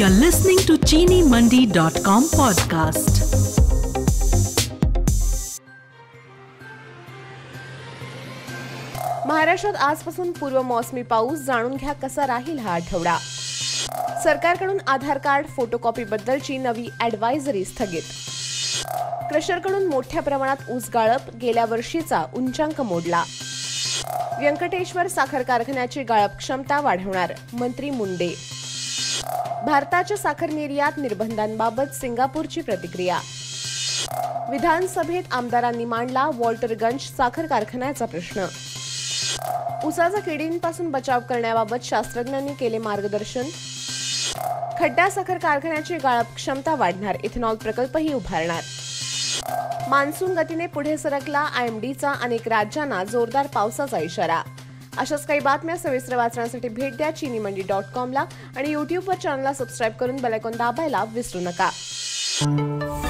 You're listening to ChiniMandi.com podcast. महाराष्ट्रात आजपासून पूर्वमोसमी पाऊस. जाणून घ्या कसा राहील हा आठवडा. सरकारकडून आधार कार्ड फोटोकॉपीबद्दलची नवी ॲडव्हायझरी स्थगित. क्रशरकडून मोठ्या प्रमाणात ऊस गाळप. गेल्या वर्षीचा उंचांक मोडला. व्यंकटेश्वर साखर कारखान्याची गाळप क्षमता वाढवणार, मंत्री मुंडे. भारताच्या साखर निर्यात निर्बंधांबाबत सिंगापूरची प्रतिक्रिया. विधानसभेत आमदारांनी मांडला वॉल्टरगंज साखर कारखान्याचा प्रश्न. ऊसाचा किडींपासून बचाव करण्याबाबत शास्त्रज्ञांनी केले मार्गदर्शन. खड्डा साखर कारखान्याची गाळप क्षमता वाढणार, इथेनॉल प्रकल्पही उभारणार. मान्सून गतीने पुढे सरकला. IMDचा अनेक राज्यांना जोरदार पावसाचा इशारा. अशाच काही बातम्या सविस्तर वाचण्यासाठी भेट द्या ChiniMandi.com ला आणि YouTube वर चॅनलला सबस्क्राईब करून बेल आयकॉन दाबायला विसरू नका.